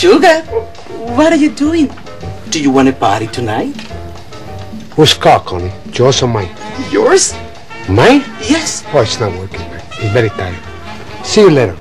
Sugar, what are you doing? Do you want a party tonight? Whose car, Connie? Yours or mine? Yours? Mine? Yes. Oh, it's not working, man. He's very tired. See you later.